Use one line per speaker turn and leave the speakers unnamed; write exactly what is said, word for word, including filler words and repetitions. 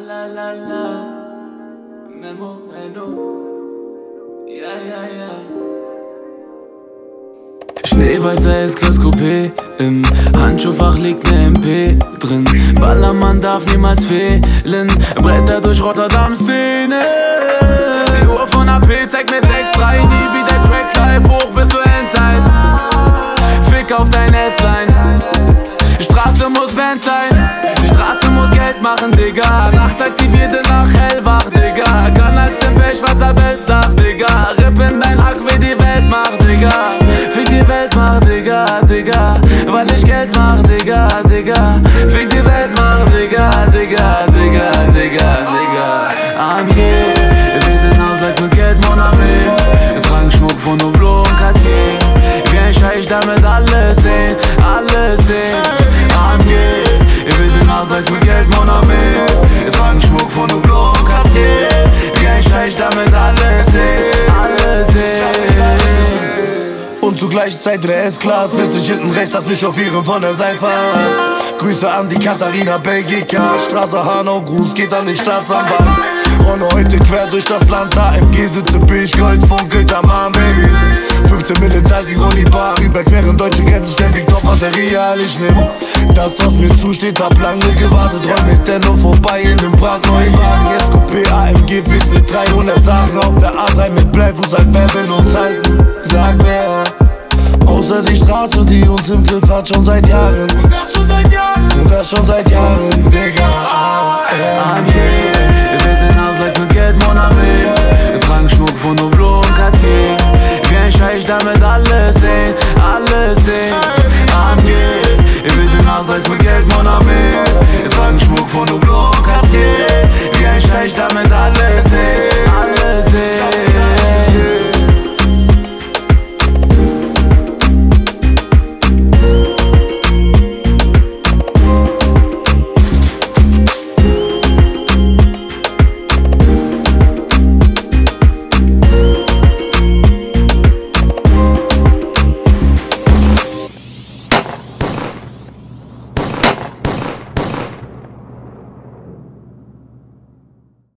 la la la, Memo, Memo, ja, ja, ja. Schneeweißer S-Class Coupé, im Handschuhfach liegt ne M P drin. Ballermann darf niemals fehlen, Bretter durch Rotterdam-Szene. Die Uhr von A P zeigt mir sechs drei, nie wieder Crack Life, hoch bis zur Endzeit. Fick auf dein S-Line, Straße muss Band sein, die Straße muss Geld machen, Digga. Nacht aktivierte nach hellwach, Digga. Kanax im Pech, schwarzer Belstaff, Digga. Ripp in dein Hack, wie die Welt macht, Digga. Fick die Welt macht, Digga, Digga. Weil ich Geld mach, Digga, Digga. Fick die Welt macht, Digga, Digga, Digga, Digga, Digga. A M G, wir sind Auslags mit Geld, Mon Ami. Wir tragen Schmuck von Hublot und Cartier. Wie ein Scheich, damit alles sehen, alles sehen. A M G, wir sind Auslags mit Geld, Mon Ami. Wir tragen Schmuck von Hublot und Cartier. Wie ein Scheich, damit alles sehen, alles sehen.
Und zur gleichen Zeit in der S-Class sitz ich hinten rechts, lass mich chauffieren von der Seife. Grüße an die Katharina Belgica, Straße Hanau, Gruß geht an den Staatsanwalt. Rolle heute quer durch das Land, A M G sitze Bild, Gold funkelt am Arm, Baby. fünfzehn Mille zahlt die Ronny-Bar, überqueren deutsche Grenzen, ständig Top-Material. Ich nehm das, was mir zusteht, hab lange gewartet, roll mit Denno vorbei in nem brandneuen Wagen. S Coupé, A M G, Witz mit dreihundert Sachen auf der A drei mit Bleifuß, halt wer will uns halten, sag wer. Außer die Straße, die uns im Griff hat, schon seit Jahren. Und das schon seit Jahren. Und das schon seit Jahren, Digga. A M G,
wir sind Auslags mit Geld, Mon Ami. Wir tragen Schmuck von Hublot und Cartier. Wie ein Scheich, damit alles sehen, alles sehen.